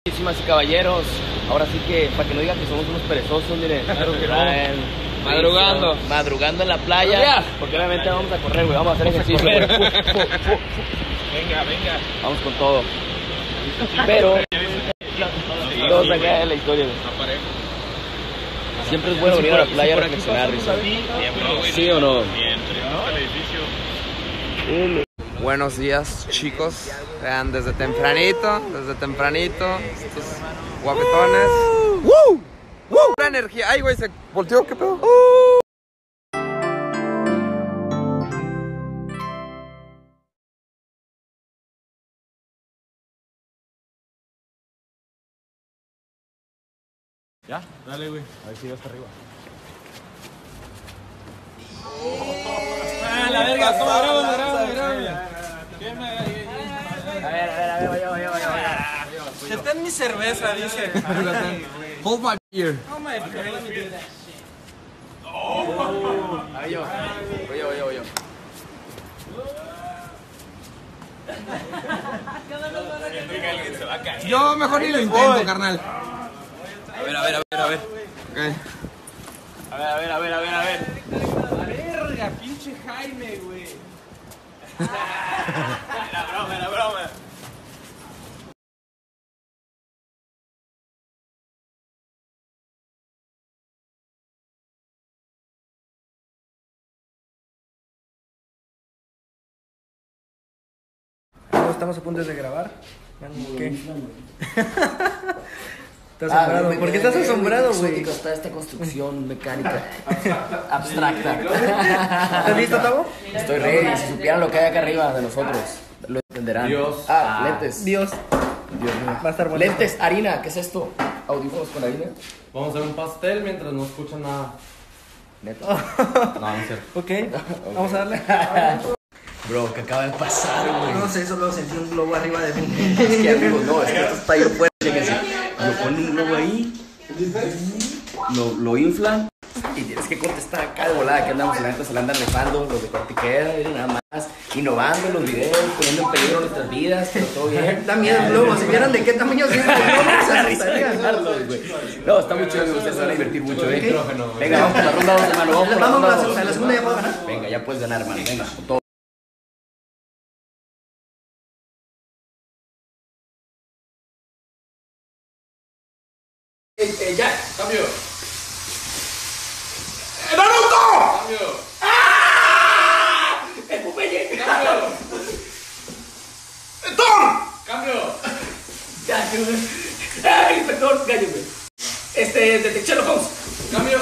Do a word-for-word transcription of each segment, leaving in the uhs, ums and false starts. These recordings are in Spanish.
Muchísimas y caballeros, ahora sí que para que no digan que somos unos perezosos, miren, claro que no. Traen, madrugando, madrugando en la playa, porque obviamente vamos a correr, güey, vamos a hacer ejercicio, güey. Venga, venga, vamos con todo. Pero todos acá en la historia, güey. Siempre es bueno venir a la playa a reflexionar, Risa. ¿Sí o no? Buenos días, chicos. Vean, desde tempranito, desde tempranito, estos guapetones. ¡Woo! ¡Woo! La energía. Ay, güey, se volteó, ¿qué pedo? ¡Uh! Ya, dale, güey. A ver si va hasta arriba. ¡Ah, la verga! ¡Toma, graba, graba, graba! ¿Qué me... A ver, a ver, a ver, vaya, vaya, vaya, vaya. Ten mi cerveza, dice. Hold my beer. Oh my beer, let me do that. A ver, yo. Voy yo, voy yo, voy yo. Yo mejor ni lo intento, carnal. A ver, a ver, a ver, a ver. Okay. A ver, a ver, a ver, a ver, a ver. La verga, pinche Jaime, güey. Era broma, era broma. Estamos a punto de grabar. ¿Qué? ¿Estás asombrado? Ah, ¿Por qué estás asombrado, güey? Exótica está esta construcción mecánica abstracta. ¿Estás listo, Tavo? Estoy ready. Si supieran lo que hay acá arriba de nosotros, lo entenderán. Dios. Ah, Ah, lentes. Dios. Dios mío. Va a estar bonito. Lentes, harina. ¿Qué es esto? Audífonos con harina. Vamos a hacer un pastel mientras no escuchan nada. Neta. No, no es cierto. Ok, vamos a darle. Bro, ¿qué acaba de pasar, güey? No sé, solo sentí un globo arriba de mí. Es que, amigos, no, es que esto está ahí fuerte. Fíjense. Lo ponen un globo ahí, lo, lo inflan y tienes que contestar acá de volada. Que andamos en la neta, se la andan rifando los de cortiquera y nada más. Innovando en los videos, poniendo en peligro nuestras vidas, pero todo bien. Da miedo el globo. Si vieran de qué tamaño es el globo, se La risa de asustarían. Carlos, güey. No, está muy chido, ustedes se van a divertir mucho, ¿eh? Nitrógeno, güey. Venga, vamos por la ronda dos, hermano. Vamos por la Vamos ronda a la dos. segunda, la segunda ya puedo ganar. Venga, ya puedes ganar, hermano. Venga, con todo. Eh, eh, ya, cambio. ¡Naruto! Cambio. ¡Ah! ¡El Popeye! Cambio. ¡Thor! Cambio. Ya, que... ¡Ay, inspector! Cállate. Este, de Sherlock Holmes. Cambio.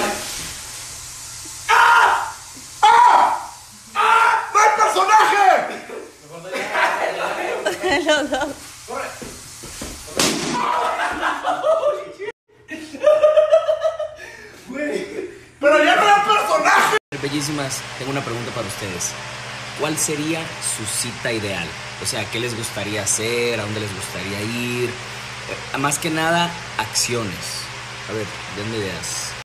¡Ah! ¡Ah! ¡Ah! ¡No hay personaje! Los dos. ¡Pero ya no hay personaje! Bellísimas, tengo una pregunta para ustedes. ¿Cuál sería su cita ideal? O sea, ¿qué les gustaría hacer? ¿A dónde les gustaría ir? Eh, más que nada, acciones. A ver, denme ideas.